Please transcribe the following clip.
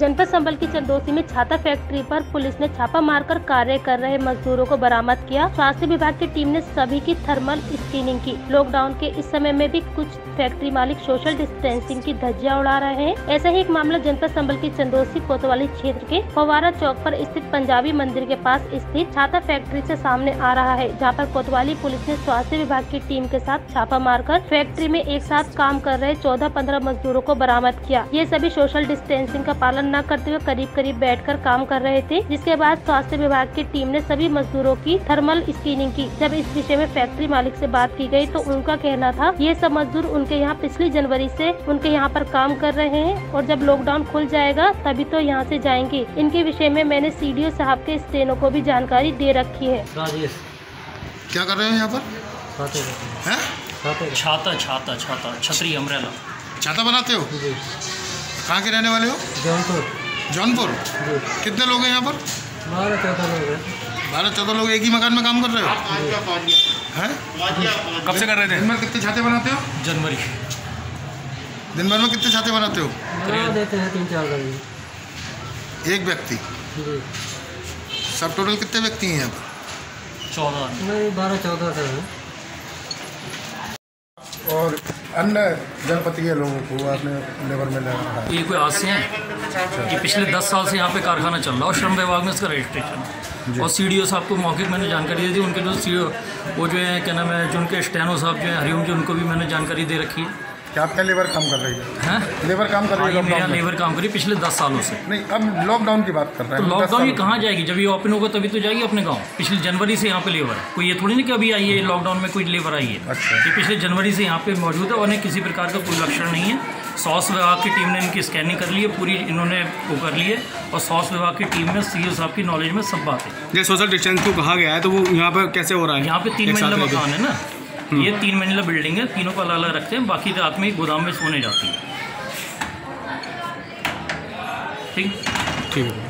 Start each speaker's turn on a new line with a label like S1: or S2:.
S1: जनपद संबल की चंदोसी में छाता फैक्ट्री पर पुलिस ने छापा मारकर कार्य कर रहे मजदूरों को बरामद किया। स्वास्थ्य विभाग की टीम ने सभी की थर्मल स्क्रीनिंग की। लॉकडाउन के इस समय में भी कुछ फैक्ट्री मालिक सोशल डिस्टेंसिंग की धज्जियां उड़ा रहे हैं। ऐसा ही एक मामला जनपद संबल की चंदोसी कोतवाली क्षेत्र के फवारा चौक पर स्थित पंजाबी मंदिर के पास स्थित छाता फैक्ट्री से सामने आ रहा है, जहां पर कोतवाली पुलिस ने स्वास्थ्य विभाग की टीम के साथ छापा मारकर फैक्ट्री में एक साथ काम कर रहे 14-15 मजदूरों को बरामद किया। ये सभी सोशल डिस्टेंसिंग का पालन न करते हुए करीब बैठकर काम कर रहे थे, जिसके बाद स्वास्थ्य विभाग की टीम ने सभी मजदूरों की थर्मल स्क्रीनिंग की। जब इस विषय में फैक्ट्री मालिक से बात की गई तो उनका कहना था ये सब मजदूर उनके यहाँ पिछली जनवरी से उनके यहाँ पर काम कर रहे हैं और जब लॉकडाउन खुल जाएगा तभी तो यहाँ से जाएंगे। इनके विषय में मैंने सीडीओ साहब के स्टेनो को भी जानकारी दे रखी है।
S2: राजेश
S3: क्या कर रहे हैं यहाँ पर?
S2: छाता छाता छाता छतरी अम्ब्रेला
S3: छाता बनाते हो? कहाँ के रहने वाले हो? जौनपुर। कितने लोग हैं यहाँ पर?
S2: 12-14 लोग हैं।
S3: 12-14 लोग एक ही मकान में काम कर रहे हो? हैं? कब से कर रहे थे? दिन भर कितने छाते बनाते हो?
S2: जनवरी।
S3: दिन भर में कितने छाते बनाते हो?
S2: देते हैं 3-4
S3: एक व्यक्ति। सब टोटल कितने व्यक्ति हैं यहाँ पर?
S2: 14 नहीं 12-14 है।
S3: और अन्य जनपद के लोगों को आपने लेबर में लगा है?
S2: ये कोई आज से हैं कि पिछले 10 साल से यहाँ पे कारखाना चल रहा है और श्रम विभाग में इसका रजिस्ट्रेशन है। और सीडीओ साहब को मौके पर मैंने जानकारी दी थी। उनके जो सीडीओ वो जो है क्या नाम है, जो उनके स्टेनो साहब जो है हरिओम जी, उनको भी मैंने जानकारी दे रखी है।
S3: क्या आपका लेबर काम कर रही है? लेबर काम कर रही है?
S2: मेरा लेबर काम करी पिछले 10 सालों से।
S3: नहीं, अब लॉकडाउन की बात कर रहे हैं।
S2: तो लॉकडाउन ये कहाँ जाएगी? जब ये ओपन होगा तभी तो जाएगी अपने गांव। पिछले जनवरी से यहाँ पे लेबर है, कोई ये थोड़ी नहीं कि अभी आई है लॉकडाउन में कोई लेबर आई है।
S3: अच्छा।
S2: ये पिछले जनवरी से यहाँ पे मौजूद है और उन्हें किसी प्रकार का कोई लक्षण नहीं है। स्वास्थ्य विभाग की टीम ने इनकी स्कैनिंग कर ली है, पूरी इन्होंने वो कर ली है और स्वास्थ्य विभाग की टीम में सीओ साहब की नॉलेज में सब बात है।
S4: ये सोशल डिस्टेंस को कहा गया है तो वो यहाँ पर कैसे हो रहा है?
S2: यहाँ पे 3 मंजिला मकान है ना, ये 3 मंजिला बिल्डिंग है, तीनों को अलग अलग रखते हैं, बाकी रात में गोदाम में सोने जाती है। ठीक है।